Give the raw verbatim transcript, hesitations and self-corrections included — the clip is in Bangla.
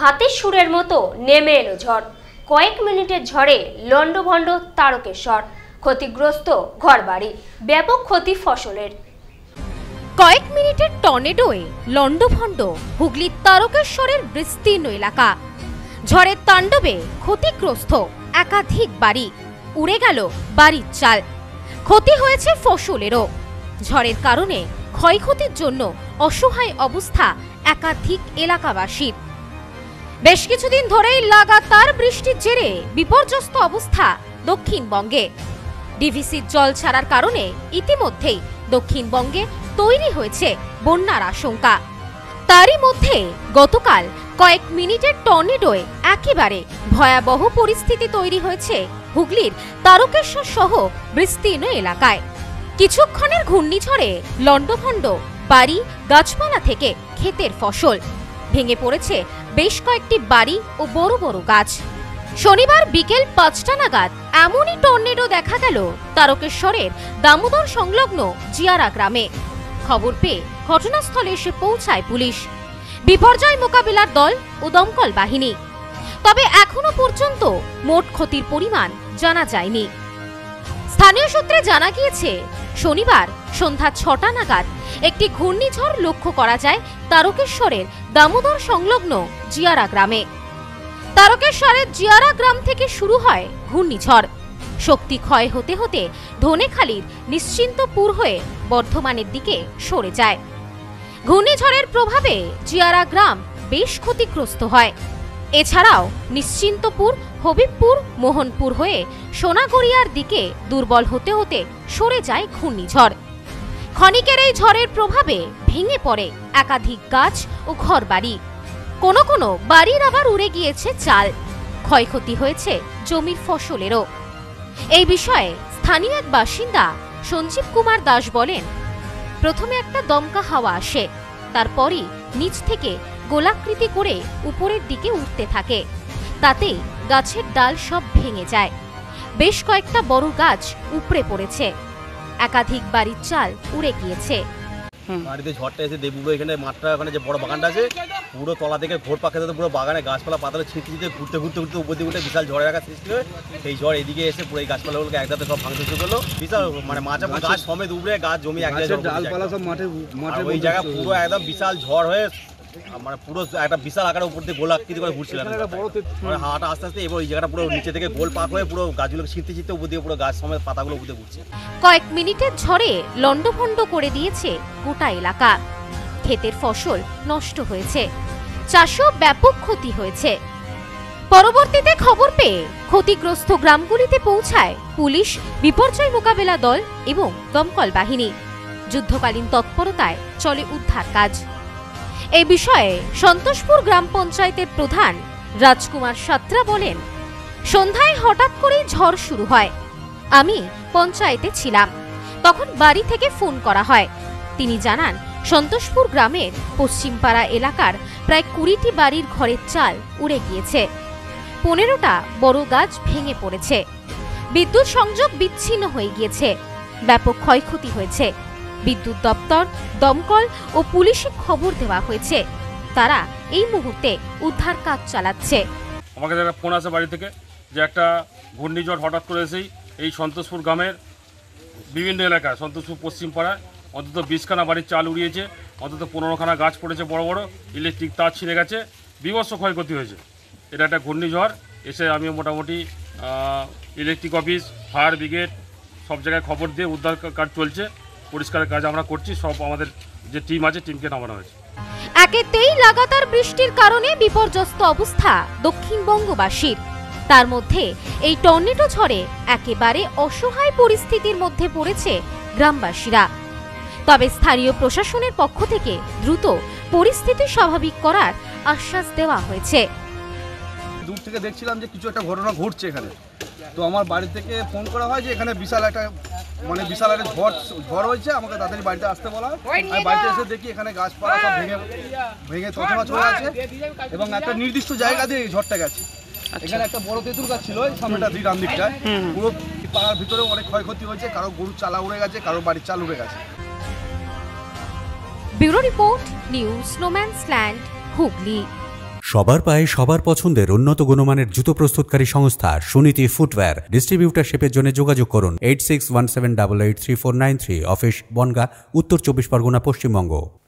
হাতের সুরের মতো নেমে এলো ঝড়। কয়েক মিনিটের ঝড়ে লন্ডভন্ড তারকেশ্বর, ক্ষতিগ্রস্ত ঘরবাড়ি, ব্যাপক ক্ষতি ফসলের। কয়েক মিনিটের টর্নেডোয় লন্ডভন্ড হুগলির তারকেশ্বরের বিস্তীর্ণ এলাকা। ঝড়ের তাণ্ডবে ক্ষতিগ্রস্ত একাধিক বাড়ি, উড়ে গেল বাড়ির চাল, ক্ষতি হয়েছে ফসলেরও। ঝড়ের কারণে ক্ষয়ক্ষতির জন্য অসহায় অবস্থা একাধিক এলাকাবাসীর। বেশ কিছুদিন ধরেই লাগাতার বৃষ্টির জেরে বিপর্যস্ত অবস্থা দক্ষিণবঙ্গে। ডিভিসির জল ছাড়ার কারণে ইতিমধ্যেই দক্ষিণবঙ্গে তৈরি হয়েছে বন্যার আশঙ্কা। তারই মধ্যে গতকাল কয়েক মিনিটের টর্নেডোয় একেবারে ভয়াবহ পরিস্থিতি তৈরি হয়েছে হুগলির তারকেশ্বর সহ বিস্তীর্ণ এলাকায়। কিছুক্ষণের ঘূর্ণিঝড়ে লন্ডভন্ড বাড়ি, গাছপালা থেকে ক্ষেতের ফসল, ভেঙে পড়েছে বেশ কয়েকটি বাড়ি ও বড় বড় গাছ। শনিবার বিকেল পাঁচটা নাগাদ এমনই টর্নেডো দেখা গেল তারকেশ্বরের দামোদর সংলগ্ন জিয়ারা গ্রামে। খবর পেয়ে ঘটনাস্থলে এসে পৌঁছায় পুলিশ, বিপর্যয় মোকাবিলার দল ও দমকল বাহিনী। তবে এখনো পর্যন্ত মোট ক্ষতির পরিমাণ জানা যায়নি। স্থানীয় সূত্রে জানা গিয়েছে, শনিবার সন্ধ্যা ছটা নাগাদ একটি ঘূর্ণিঝড় লক্ষ্য করা যায় তারকেশ্বরের দামোদর সংলগ্ন জিয়ারা গ্রামে। তারকেশ্বরের জিয়ারা গ্রাম থেকে শুরু হয় ঘূর্ণিঝড়। শক্তি ক্ষয় হতে হতে ধনেখালির নিশ্চিন্তপুর হয়ে বর্ধমানের দিকে সরে যায়। ঘূর্ণিঝড়ের প্রভাবে জিয়ারা গ্রাম বেশ ক্ষতিগ্রস্ত হয়। এছাড়াও নিশ্চিন্তপুর, হবিবপুর, মোহনপুর হয়ে সোনাগড়িয়ার দিকে দুর্বল হতে হতে সরে যায় ঘূর্ণিঝড়। ক্ষণিকের এই ঝড়ের প্রভাবে ভেঙে পড়ে একাধিক গাছ ও ঘরবাড়ি। কোনো কোনো বাড়ির আবার উড়ে গিয়েছে চাল, ক্ষয়ক্ষতি হয়েছে জমির ফসলেরও। এই বিষয়ে স্থানীয় এক বাসিন্দা সঞ্জীব কুমার দাস বলেন, প্রথমে একটা দমকা হাওয়া আসে, তারপরই নিচ থেকে গোলাকৃতি করে উপরের দিকে উঠতে থাকে। তাতেই গাছের ডাল সব ভেঙে যায়। বেশ কয়েকটা বড় গাছ উপড়ে পড়েছে, একাধিক বাড়ির চাল উড়ে গিয়েছে। বাড়িতে ঝড়টা এসে দেবুগুলো এখানে মাঠটা, ওখানে যে বড় বাগানটা আছে, পুরো তলা থেকে ঘোর পাখে পুরো বাগানে গাছপালা পাতালে ছিঁড়তে ছিঁড়তে ঘুরতে ঘুরতে ঘুরতে উপর দিকে উঠে বিশাল ঝড়ের আঘাত সৃষ্টি হয়। সেই ঝড় এদিকে এসে পুরো এই গাছপালাগুলোকে একসাথে সব ভাঙতে শুরু করলো। বিশাল মানে মাঝে গাছ সমেত উপরে গাছ জমি এক জায়গায় ডালপালা সব মাঠে মাঠে ওই জায়গা পুরো একদম বিশাল ঝড় হয়ে মানে পুরো একটা বিশাল আকারের উপর দিয়ে গোলাকৃতি করে ঘুরছিলাম। মানে হাওয়াটা আস্তে আস্তে এবার ওই জায়গাটা পুরো নিচে থেকে গোল পাক হয়ে পুরো গাছগুলো ছিঁড়তে ছিঁড়তে উপর দিয়ে পুরো গাছ সমেত পাতাগুলো উপরে ঘুরছে। কয়েক মিনিটের ঝড়ে লন্ডভন্ড করে দিয়েছে গোটা এলাকা। ক্ষেতের ফসল নষ্ট হয়েছে, চাষও ব্যাপক ক্ষতি হয়েছে। পরবর্তীতে খবর পেয়ে ক্ষতিগ্রস্ত গ্রামগুলিতে পৌঁছায় পুলিশ, বিপর্যয় মোকাবিলা দল এবং দমকল বাহিনী। যুদ্ধকালীন তৎপরতায় চলে উদ্ধার কাজ। এই বিষয়ে সন্তোষপুর গ্রাম পঞ্চায়েতের প্রধান রাজকুমার সাত্রা বলেন, সন্ধ্যায় হঠাৎ করেই ঝড় শুরু হয়। আমি পঞ্চায়েতে ছিলাম, তখন বাড়ি থেকে ফোন করা হয়। তিনি জানান, সন্তোষপুর গ্রামের পশ্চিমপাড়া এলাকার প্রায় কুড়িটি বাড়ির ঘরের চাল উড়ে গিয়েছে, পনেরোটা বড় গাছ ভেঙে পড়েছে, বিদ্যুৎ সংযোগ বিচ্ছিন্ন হয়ে গিয়েছে, ব্যাপক ক্ষয়ক্ষতি হয়েছে। বিদ্যুৎ দপ্তর, দমকল ও পুলিশে খবর দেওয়া হয়েছে। তারা এই মুহূর্তে উদ্ধার কাজ চালাচ্ছে। আমাকে একটা ফোন আসে বাড়ি থেকে যে একটা ঘূর্ণিঝড় হঠাৎ করে এসেই এই সন্তোষপুর গ্রামের বিভিন্ন এলাকায়, সন্তোষপুর পশ্চিমপাড়ায় অন্তত বিশখানা বাড়ির চাল উড়িয়েছে, অন্তত পনেরোখানা গাছ পড়েছে, বড় বড় ইলেকট্রিক তার ছিঁড়ে গেছে, বিভৎস ক্ষয়ক্ষতি হয়েছে। এটা একটা ঘূর্ণিঝড় এসে আমি মোটামুটি ইলেকট্রিক অফিস, ফায়ার ব্রিগেড সব জায়গায় খবর দিয়ে উদ্ধার কাজ চলছে, পরিষ্কারের কাজ আমরা করছি। সব আমাদের যে টিম আছে টিমকে নামানো হয়েছে। একেতেই লাগাতার বৃষ্টির কারণে বিপর্যস্ত অবস্থা দক্ষিণবঙ্গবাসীর। তার মধ্যে এই টর্নেডো ঝড়ে একেবারে অসহায় পরিস্থিতির মধ্যে পড়েছে গ্রামবাসীরা। তবে স্থানীয় প্রশাসনের পক্ষ থেকে দ্রুত পরিস্থিতি স্বাভাবিক করার আশ্বাস দেওয়া হয়েছে। দূর থেকে দেখছিলাম যে কিছু একটা ঘটনা ঘটছে এখানে, তো আমার বাড়ি থেকে ফোন করা হয় যে এখানে বিশাল একটা মানে বিশাল একটা ঝড় ঝড় হয়েছে, আমাকে তাড়াতাড়ি বাড়িতে আসতে বলা হয়। আমি বাড়িতে এসে দেখি এখানে গাছপালা সব ভেঙে ভেঙে তছনছ হয়ে আছে এবং একটা নির্দিষ্ট জায়গা দিয়ে ঝড়টা গেছে। এখানে একটা বড় তেঁতুল গাছ ছিল ওই সামনেটা দুই ডান দিকটায়, পুরো পাড়ার ভিতরে অনেক ক্ষয়ক্ষতি হয়েছে, কারো গরুর চালা উড়ে গেছে, কারো বাড়ির চাল উড়ে গেছে। Bureau report, news snowman's land, Hooghly. সবার পায়ে সবার পছন্দের উন্নত গুণমানের জুতো প্রস্তুতকারী সংস্থা সুনীতি ফুটওয়্যার। ডিস্ট্রিবিউটারশিপের জন্য যোগাযোগ করুন eight six one seven double eight three four nine three. Office Bangaon, উত্তর চব্বিশ পরগনা, পশ্চিমবঙ্গ।